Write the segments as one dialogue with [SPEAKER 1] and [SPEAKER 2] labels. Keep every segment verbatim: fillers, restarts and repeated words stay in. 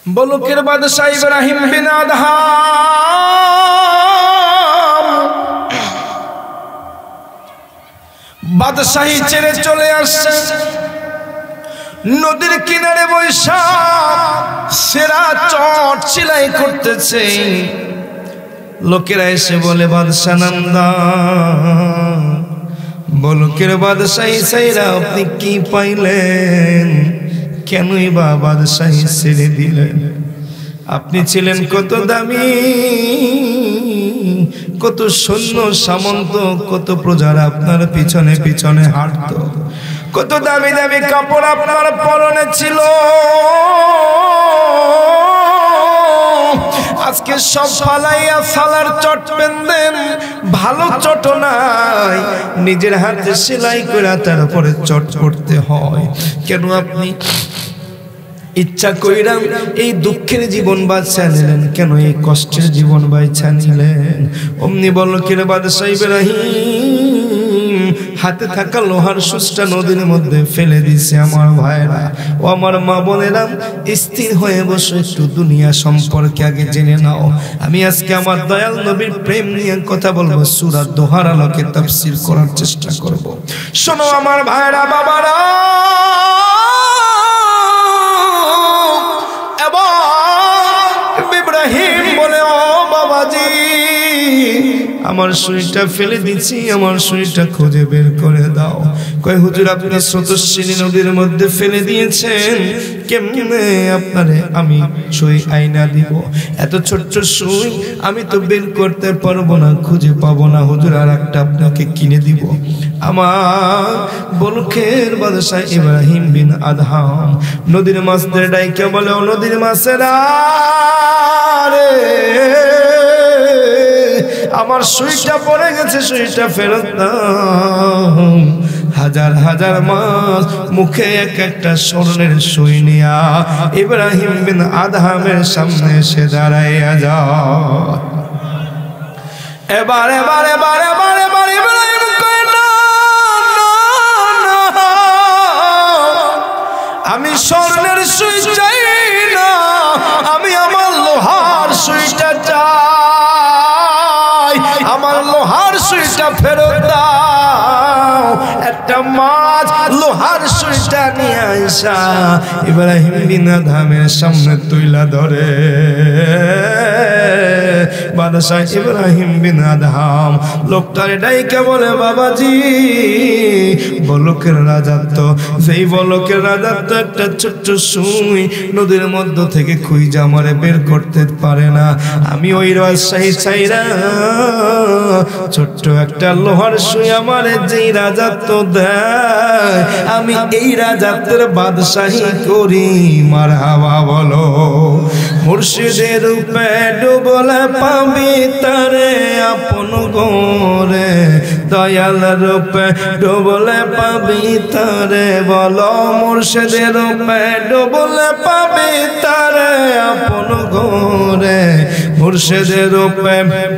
[SPEAKER 1] বলকের বাদশা ইব্রাহিম বিন Adham বাদশাহী ছেড়ে চলে আসছে। নদীর কিনারে বৈশা সেরা চট সেলাই করতেছে। লোকেরা এসে বলে বাদশা নন্দা, বলকের বাদশাহী সাইরা আপনি কি পাইলেন? কেনই বা বাদশাহী ছেড়ে দিলেন? আপনি ছিলেন কত দামি, কত সৈন্য সামন্ত, কত প্রজারা আপনার পিছনে পিছনে হাঁটতো, কত দামি দামি কাপড় আপনার পরনে ছিল। আজকে সব ফালাইয়া সালার চট পেন্দেন, ভালো চট নাই, নিজের হাতে সেলাই করে তারপরে চট করতে হয়। কেন আপনি ইচ্ছা কইরাম এই দুঃখের জীবন বাঁচা নিলেন? কেন এই কষ্টের জীবন বাঁচা নিলেন? অমনি বলকের বাদশা ইব্রাহিম হাতে থাকা লোহার সুসটা নদীর মধ্যে ফেলে দিছে। আমার ভাইরা ও আমার মা বোনেরা, স্থির হয়ে বসে একটু দুনিয়া সম্পর্কে আগে জেনে নাও। আমি আজকে আমার দয়াল নবীর প্রেম নিয়ে কথা বলবো, সূরা দোহার আলোকে তাফসীর করার চেষ্টা করব। শোনো আমার ভাইরা বাবারা, ইব্রাহিম বলে ও বাবাজি, আমার সুইটা ফেলে দিচ্ছি, আমার সুইটা খুঁজে বের করে দাও। কয় হুজুর আপনি স্রোতস্বিনী নদীর মধ্যে ফেলে দিয়েছেন, কেমনে আপনারে আমি সুই আইনা দিব? এত ছোট্ট সুই আমি তো বের করতে পারবো না, খুঁজে পাবো না। হুজুর আর একটা আপনাকে কিনে দিব। আমার বলকের বাদশা ইব্রাহিম বিন আদহাম নদীর মাছদের ডাইকে বলে, ও নদীর মাছেরা রে, আমার সুইটা পড়ে গেছে, সুইটা ফেরত দাও। হাজার হাজার মাছ মুখে এক একটা স্বর্ণের সুই নিয়া ইব্রাহিম বিন আদহামের সামনে এসে দাঁড়াইয়া যাও। এবার এবার এবার এবার এবার ইব্রাহিম কয় না, আমি স্বর্ণের সুই চাই না, আমি আমার লোহার সুইটা চাই, আমার লোহার সুইটা ফেরত দাও। একটা মাছ লোহার সুইটা নিয়ে আইসা ইব্রাহিম বিন আদহামের সামনে তুইলা ধরে। বাদশা ইব্রাহিম বিন আদহাম লোকটারে ডাইকে বলে, বাবাজি বলকের রাজত্ব, যেই বলকের রাজত্ব একটা ছোট্ট সুই নদীর মধ্য থেকে খুঁজে আমারে বের করতে পারে না। আমি ওই রাজশাহী চাইরা ছোট্ট একটা লোহার সুই আমারে যেই রাজত্ব দেয়, আমি এই রাজত্বের বাদশাহী করি। মারহাবা বলো। মুর্শিদের রূপে ডুবলে পাবি তারে আপন গোরে, দয়াল রূপে ডুবলে পাবি তারে। বলো মুর্শিদের রূপে ডুবলে পাবি তারে আপন গোরে, মুর্শিদের রূপে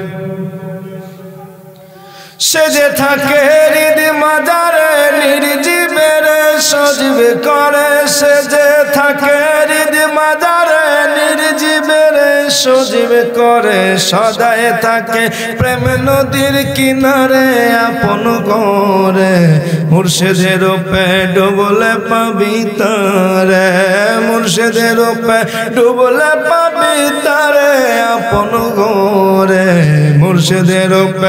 [SPEAKER 1] সে যে থাকে হৃদ মাজারে, নির্জীবের সজীব করে। সে যে থাকে হৃদ মাজারে, নির্জীবের সজীব করে। সদাই থাকে প্রেম নদীর কিনারে আপন ঘরে, মুর্শিদের রূপে ডুবলে পাবি তারে। মুর্শিদের রূপে ডুবলে পাবি তারে আপন ঘরে, মুর্শিদের রূপে।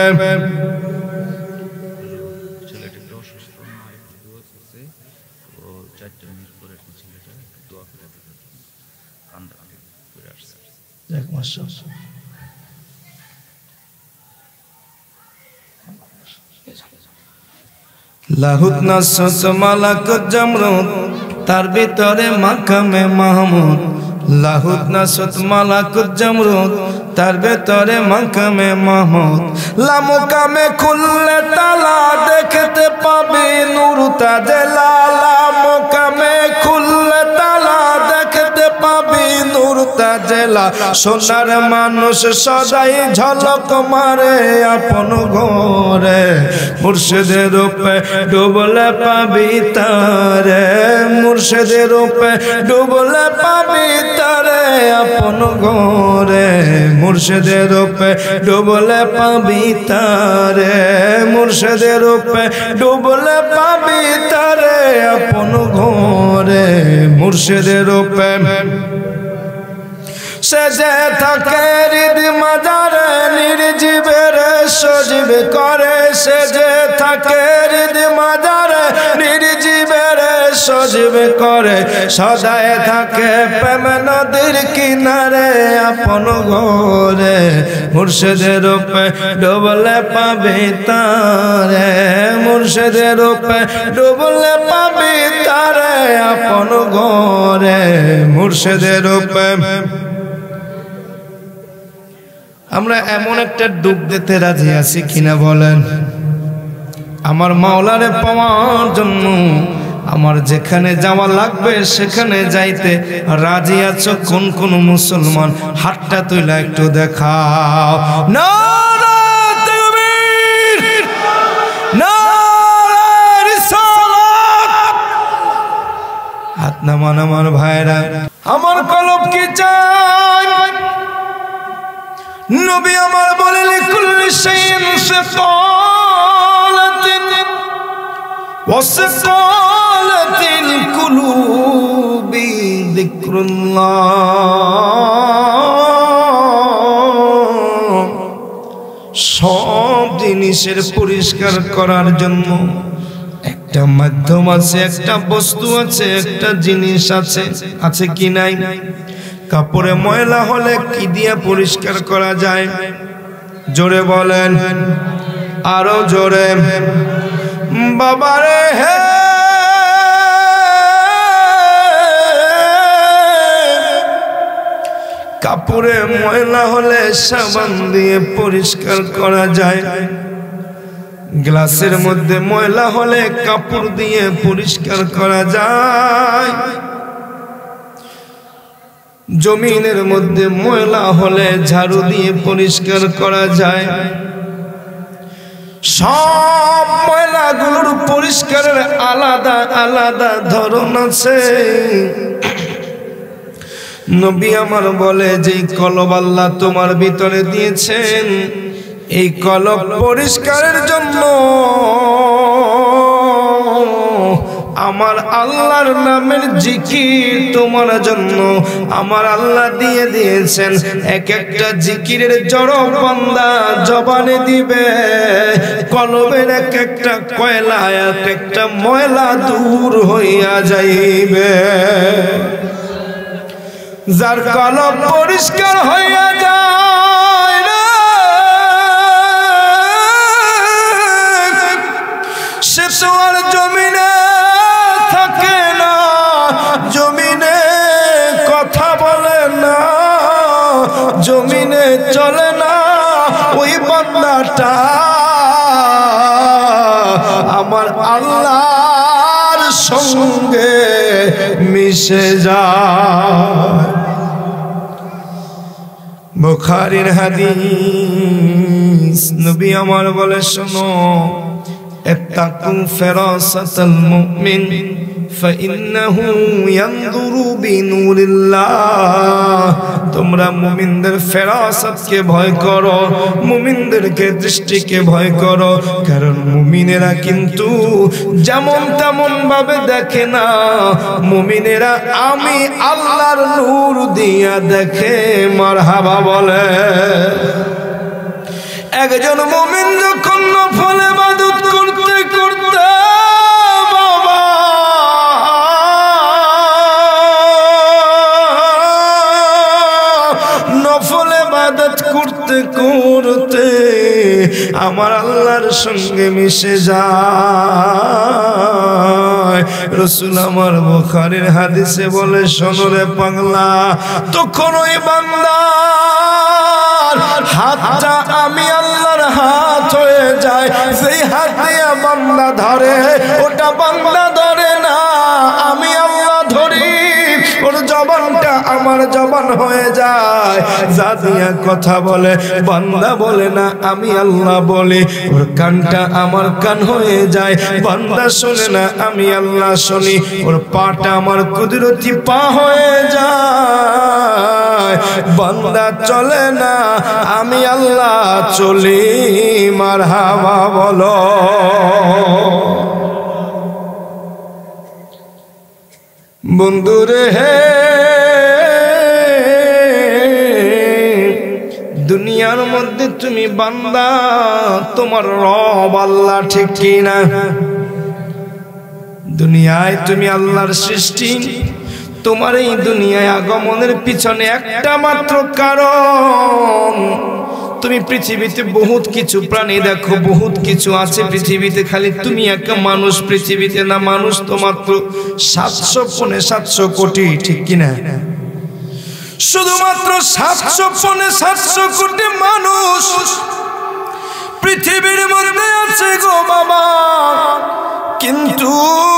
[SPEAKER 1] লাহুত নাসত মালাকুত জামরুত, তার ভিতরে মাকামে মাহমুদ। লাহুত নাসত মালাকুত জামরুত, তার ভিতরে মাকামে মাহমুদ। লামকামে খুললে তালা দেখতে পাবি নূর তাজে লালা। লামকামে খুললে তালা দেখতে পাবি নূর তাজেলা। সোনার মানুষ সদাই ঝলক মারে আপন ঘরে, মুর্শিদের রূপে ডুবলে পাবি তারে। মুর্শিদের রূপে ডুবলে পাবি তারে ঘরে মুর্শিদের রূপে ডুবলে পাবি তারে মুর্শিদের রূপে ডুবলে পাবি তারে আপন ঘরে মুর্শিদের রূপে সে যে থাকে হৃদ মাজারে নির্জীবের সজীব করে সে যে থাকে হৃদ মাজারে নির্জীবের সজীব করে সদায় থাকে প্রেম নদীর কিনারে আপন ঘরে মুর্শিদের রূপে ডুবলে পাবি তারে মুর্শিদের রূপে ডুবলে পাবি তারে আপন ঘরে মুর্শিদের রূপে আমরা এমন একটা ডুব দিতে রাজি আছি কিনা বলেন আমার মাওলারে পাওয়ার জন্য আমার যেখানে যাওয়া লাগবে সেখানে যাইতে রাজি আছো কোন কোন মুসলমান হাতটা তুইলা একটু দেখাও নারে তাকবীর নারে রিসালাত হাত নামান আমার ভাইরা আমার কলব কি চাই নবী আমার বলে লিকুল্লি শাইইন সিকালাতিন ওয়াসিকালাতিল কুলুবি যিকরুল্লাহ সব জিনিসের পরিষ্কার করার জন্য একটা মাধ্যম আছে একটা বস্তু আছে একটা জিনিস আছে আছে কি নাই কাপড়ে ময়লা হলে কি দিয়ে পরিষ্কার করা যায় জোরে বলেন আরো জোরে বাবারে হে কাপড়ে ময়লা হলে সাবান দিয়ে পরিষ্কার করা যায় গ্লাসের মধ্যে ময়লা হলে কাপড় দিয়ে পরিষ্কার করা যায় জমিনের মধ্যে ময়লা হলে ঝাড়ু দিয়ে পরিষ্কার করা যায় সব ময়লাগুলোর পরিষ্কারের আলাদা আলাদা ধরন আছে নবী আমার বলে যে কলব আল্লাহ তোমার ভিতরে দিয়েছেন এই কলব পরিষ্কারের জন্য আমার আল্লাহর নামের জিকির তোমার জন্য আমার আল্লাহ দিয়ে দিয়েছেন এক একটা জিকিরের জড় বান্দা জবানে দিবে কলবের এক একটা কয়লা এক একটা ময়লা দূর হইয়া যাইবে যার কলব পরিষ্কার হইয়া যায় না সে তো আর জমিনে থাকে না জমিনে কথা বলে না জমিনে চলে না ওই বান্দাটা আমার আল্লাহর সঙ্গে মিশে যায় বুখারীর হাদিস নবী আমার বলে শোনো ইত্তাকু ফিরাসাতাল মুমিন ফাইন্নাহু ইয়ানজুরু বিনুরিল্লাহ তোমরা মুমিনদের ফেরাসাতকে ভয় করো মুমিনদেরকে দৃষ্টিকে ভয় করো কারণ মুমিনেরা কিন্তু যেমন তেমন ভাবে দেখে না মুমিনেরা আমি আল্লাহর নূর দিয়া দেখে মারহাবা বলে একজন মুমিন যখন নফল ইবাদত করতে করতে বাবা নফল ইবাদত করতে করতে আমার আল্লাহর সঙ্গে মিশে যায় রাসূল আমার বুখারীর হাদিসে বলে শোনো রে পাগলা তখন ওই বান্দা হাতটা আমি আল্লাহর হাত হয়ে যায় সেই হাত দিয়ে বান্দা ধরে ওটা বান্দা ধরে না আমি আল্লাহ ধরি ওর জবানটা আমার জবান হয়ে যায় যা দিয়া কথা বলে বান্দা বলে না আমি আল্লাহ বলি ওর কানটা আমার কান হয়ে যায় বান্দা শুনে না আমি আল্লাহ শুনি ওর পাটা আমার কুদরতি পা হয়ে যায় বান্দা চলে না, আমি আল্লাহ চলি, মারহাবা বলো। বন্ধুরে হে, দুনিয়ার মধ্যে তুমি বান্দা, তোমার রব আল্লাহ, ঠিক কি না? দুনিয়ায় তুমি আল্লাহর সৃষ্টি। তোমার এই দুনিয়ায় আগমনের পিছনে একটা মাত্র কারণ, তুমি পৃথিবীতে বহুত কিছু প্রাণী দেখো, বহুত কিছু আছে পৃথিবীতে, খালি তুমি একটা মানুষ পৃথিবীতে না। মানুষ তো মাত্র সাতশো পনে সাতশো কোটি, ঠিক কিনা? শুধুমাত্র সাতশো পনে সাতশো কোটি মানুষ পৃথিবীর মধ্যে আছে গো বাবা। কিন্তু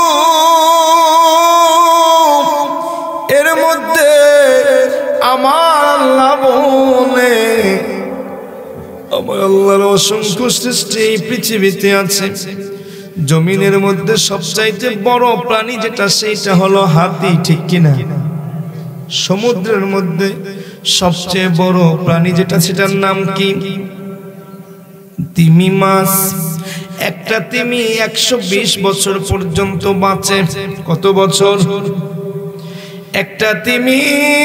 [SPEAKER 1] এর মধ্যে আমার আল্লাহ বলে, আমার আল্লাহর অসংখ্য সৃষ্টি এই পৃথিবীতে আছে। জমিনের মধ্যে সবচাইতে বড় প্রাণী যেটা, সেইটা হলো হাতি, ঠিক কিনা? সমুদ্রের মধ্যে সবচেয়ে বড় প্রাণী যেটা, সেটার নাম কি? তিমি মাছ। একটা তিমি একশো বিশ বছর পর্যন্ত বাঁচে। কত বছর? একটা তিমি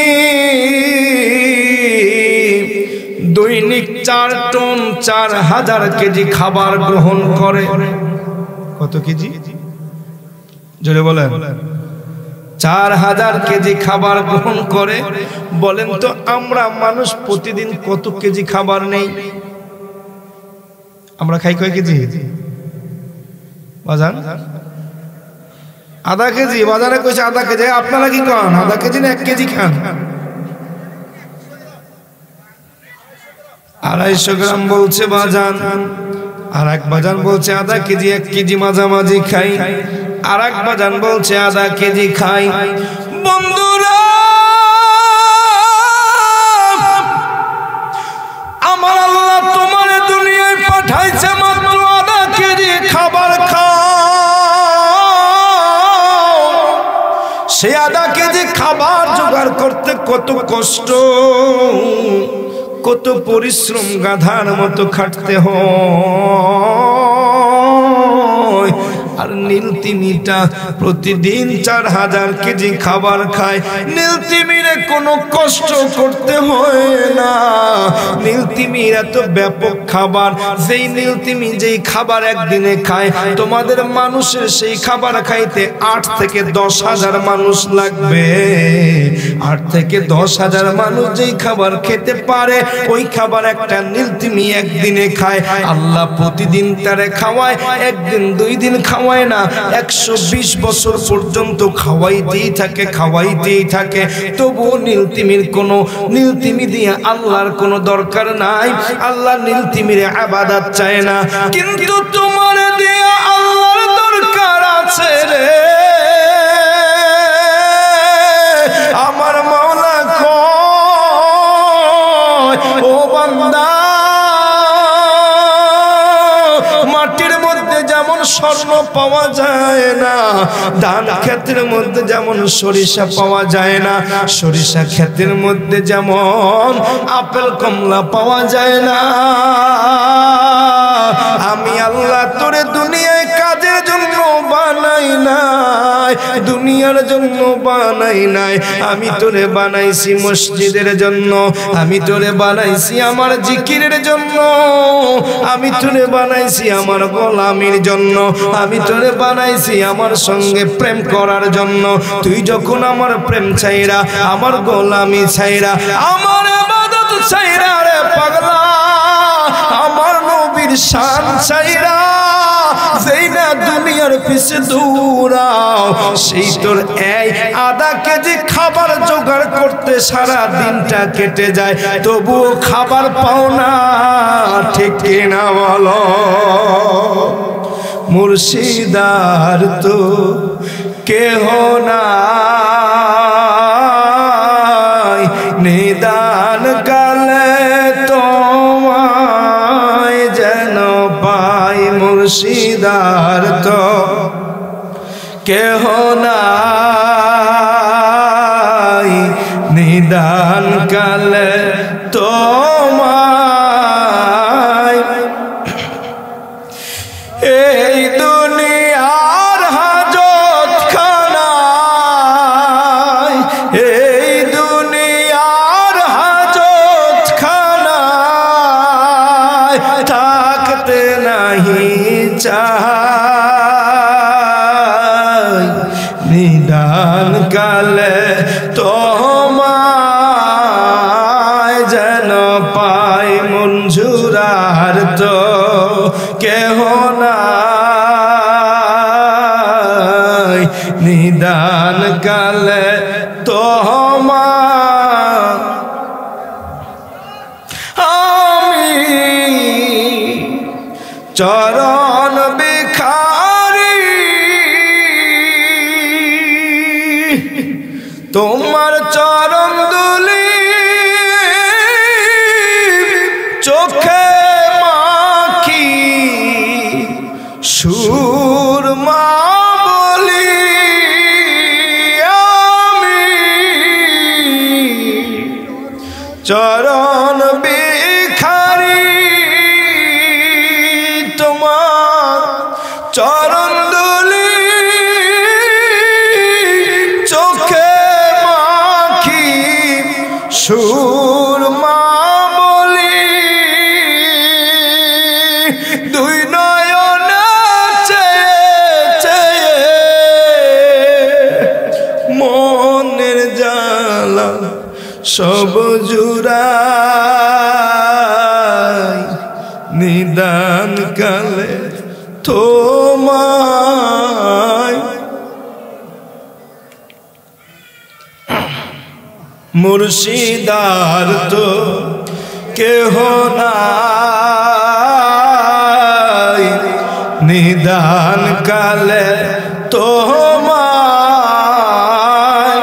[SPEAKER 1] দৈনিক চার টন চার হাজার কেজি খাবার গ্রহণ করে। কত কেজি? জোরে বলেন। চার হাজার কেজি খাবার গ্রহণ করে। বলেন তো আমরা মানুষ প্রতিদিন কত কেজি খাবার নেই? আমরা খাই কয় কেজি? বাজান আধা কেজি। বাজারে কইছে আধা কেজি, আপনারা কি খান? আধা কেজি না এক কেজি খান? আড়াইশো গ্রাম বলছে বাজান, আর এক বাজান বলছে আধা কেজি, এক কেজি মাঝামাঝি খাই, আর এক বাজান বলছে আধা কেজি খাই। বন্ধুরা, আমার আল্লাহ তোমার দুনিয়ায় পাঠাইছে মাত্র আধা কেজি খাবার খাও। সে আধা কেজি খাবার জোগাড় করতে কত কষ্ট, কত পরিশ্রম, গাধার মতো খাটতে হয়। আর নীল তিমিটা প্রতিদিন চার হাজার কেজি খাবার খায়। নীল তিমিরে কোনো কষ্ট করতে হয় না। নীল তিমির এত ব্যাপক খাবার, যেই নীল তিমি যেই খাবার একদিনে খায়, তোমাদের মানুষের সেই খাবার খাইতে আট থেকে দশ হাজার মানুষ লাগবে। আট থেকে দশ হাজার মানুষ যেই খাবার খেতে পারে, ওই খাবার একটা নীল তিমি একদিনে খায়। আল্লাহ প্রতিদিন তারে খাওয়ায়, একদিন দুই দিন খাওয়ায় না, একশো বিশ বছর পর্যন্ত খাওয়াইতেই থাকে, খাওয়াইতেই থাকে। তবুও নীলতিমির কোনো, নীলতিমি দিয়ে আল্লাহর কোনো দরকার নাই। আল্লাহ নীলতিমির ইবাদত চায় না, কিন্তু তোমার দিয়ে আল্লাহর দরকার আছে রে। আমার মাওলা কয়, ও বান্দা, মাটির মধ্যে যেমন স্বর্ণ পাওয়া যায় না, ধান ক্ষেতের মধ্যে যেমন সরিষা পাওয়া যায় না, সরিষা ক্ষেতের মধ্যে যেমন আপেল কমলা পাওয়া যায় না, আমি আল্লাহ তোরে দুনিয়ায় কাজের জন্য বানাই নাই, দুনিয়ার জন্য বানাই নাই। আমি তোরে বানাইছি মসজিদের জন্য, আমি তোরে বানাইছি আমার জিকিরের জন্য, আমি তোরে বানাইছি আমার গোলামির জন্য, আমি তোরে বানাইছি আমার সঙ্গে প্রেম করার জন্য। তুই যখন আমার প্রেম ছাইরা, আমার গোলামি ছাইরা, আমার ইবাদত ছাইরা রে পাগলা, আমার নবীর শান ছাইরা যেই না দুনিয়ার পিছে দৌড়াও, সেই তোর এই আধা কেজি খাবার জোগাড় করতে সারা দিনটা কেটে যায়, তবুও খাবার পাও না, ঠিক কিনা বলো? মুর্শিদার তো কেহ নাই, নিদান কালে তোমায় যেন পাই। মুর্শিদার তো কেহ নাই, নিদান কালে তোমায় এই দুনিয়ার হাজত খানায় এই দুনিয়ার হাজত খানায় থাকতে নাহি চাই নিদান কালে তোমায় যেন পাই মঞ্জুরার তো কেহ নাই নিদান কালে তোমায় আমি চরণ বিখারি তোমার চরণ দুলি চোখে মাখি সুরমা বলি আমি চরণ বিখারি তোমার চরণ দুলি চোখে মাখি সুরমা বলি দুই নয়ন চেয়ে চেয়ে মনের জ্বালা সব জুড়াই নিদান কালে তোমায় মুর্শিদার তো কেহ নাই নিদান কালে তোমায়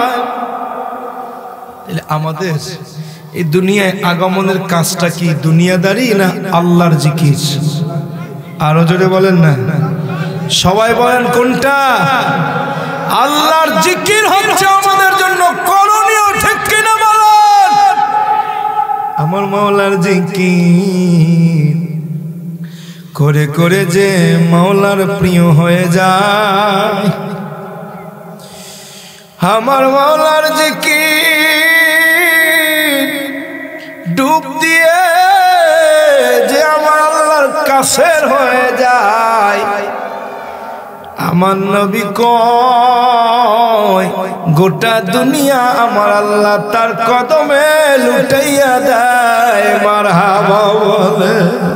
[SPEAKER 1] আমাদের এই দুনিয়ায় আগমনের কাজটা কি দুনিয়াদারি না আল্লাহর জিকির? আরো জোরে বলেন না, সবাই বলেন কোনটা? আল্লাহর জিকির হচ্ছে আমাদের জন্য করণীয়, ঠিক কিনা বলেন? আমার মাওলার জিকির করে করে যে মাওলার প্রিয় হয়ে যায়, আমার মাওলার জিকির ডুব দিয়ে যে আমার আল্লাহর কাছের হয়ে যায়। আমার নবী কয় গোটা দুনিয়া আমার আল্লাহ তার কদমে লুটাইয়া দেয়, মারহাবা বলে।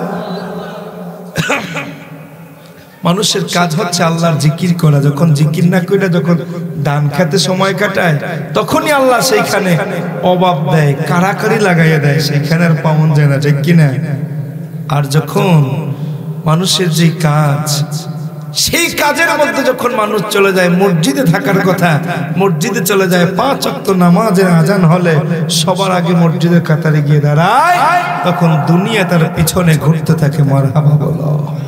[SPEAKER 1] মানুষের কাজ হচ্ছে আল্লাহর জিকির করা, যখন জিকির না করে যখন দান খেতে সময় কাটায় তখনই আল্লাহ সেইখানে অভাব দেয়, কারাকারি লাগাইয়া দেয়, সেইখানে আর পাওয়া যায় না, ঠিক কিনা? আর যখন মানুষের যে কাজ, সেই কাজের মধ্যে যখন মানুষ চলে যায় মসজিদে থাকার কথা, মসজিদে চলে যায়, পাঁচ ওয়াক্ত নামাজের আজান হলে সবার আগে মসজিদের কাতারে গিয়ে দাঁড়ায়, তখন দুনিয়া তার পিছনে ঘুরতে থাকে। মারহাবা বলো।